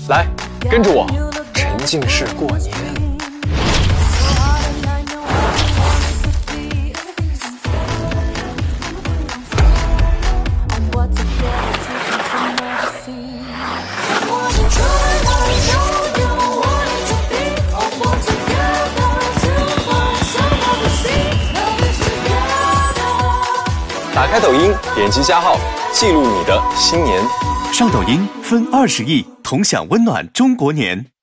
来，跟着我，沉浸式过年。打开抖音，点击加号，记录你的新年。 上抖音分20亿，同享温暖中国年。